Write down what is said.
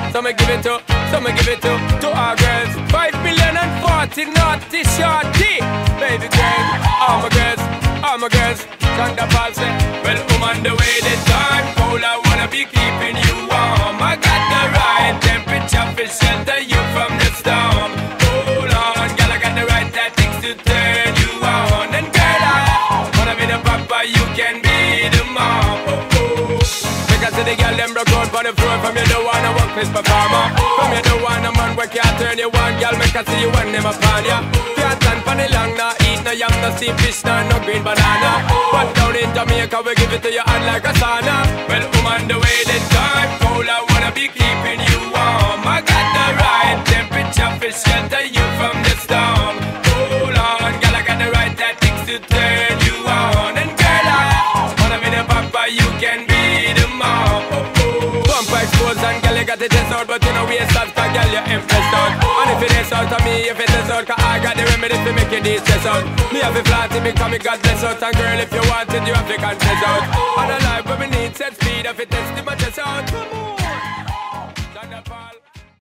So me give it to our girls. 5,040,000 naughty shorty. Baby girl, all my girls, Shonda Paul say, well, on the way the time cold, I wanna be keeping you warm. I got the right temperature for shelter you from the storm. Hold on, girl, I got the right tactics to turn you on. And girl, I wanna be the papa, you can be the mom. Because the girl them broke out for the floor. From you don't wanna work this performer. From you don't wanna man where can't turn you on. Girl, make I see you when them upon ya. Can't stand for the long, nah eat no yam, no steamed fish, nah no green banana. But down in Jamaica we give it to you hot like a sauna. Well, on the way the time cold, I wanna be keeping you warm. I got the right temperature for shelter you from the storm. Hold on, girl, I got the right tactics to turn you on. And girl, I wanna be the papa, you can be the mom. Bumper exposed and girl, you got the chest out, but you know we ain't start, cause girl, you're impressed out. And if it is out of me, if it is out, cause I got the remedies to make you de-stress out. Me have a flat to become me God bless out. And girl, if you want it, you have to confess out. On a life where we need set speed, if it is to my chest out. Come on.